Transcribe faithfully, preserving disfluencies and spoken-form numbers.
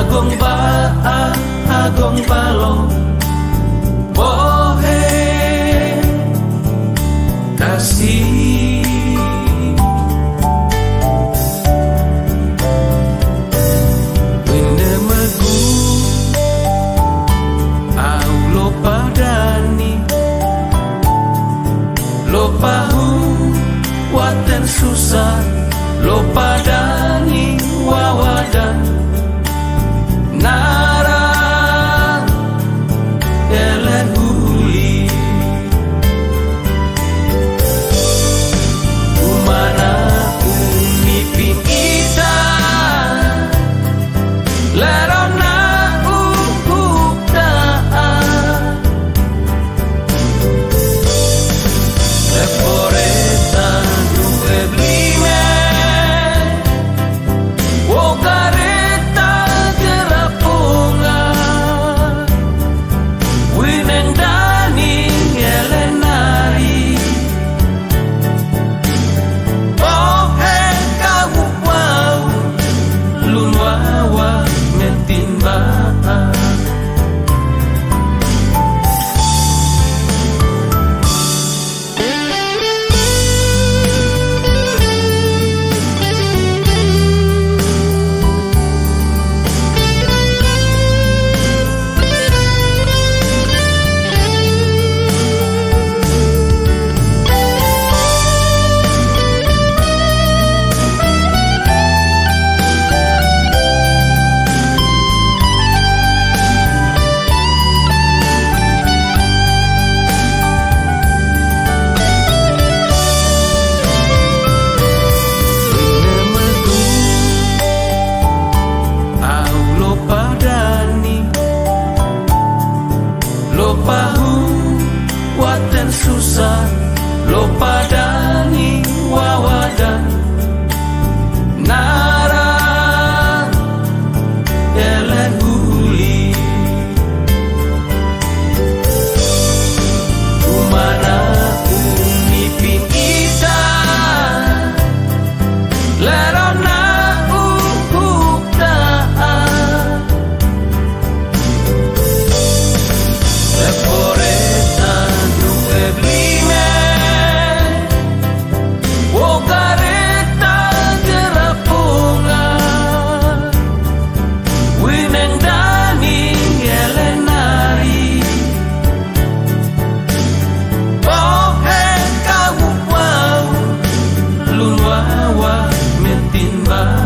agong ba agong balong bohe kasih winde megu au lo padani lo pahu waten susah lo padani wawadan nara ele huli umana umipin ita lerona ukukta leporeta due blime wokareta gerapunga winendani elenari bohe kawupau lunwawa mentimba susah lo padani wawadan nara ele huli umana umipin ita lerona ukukta leporeta blime wokareta gerapunga winendani elenari bohe kawupau lunwawa mentimba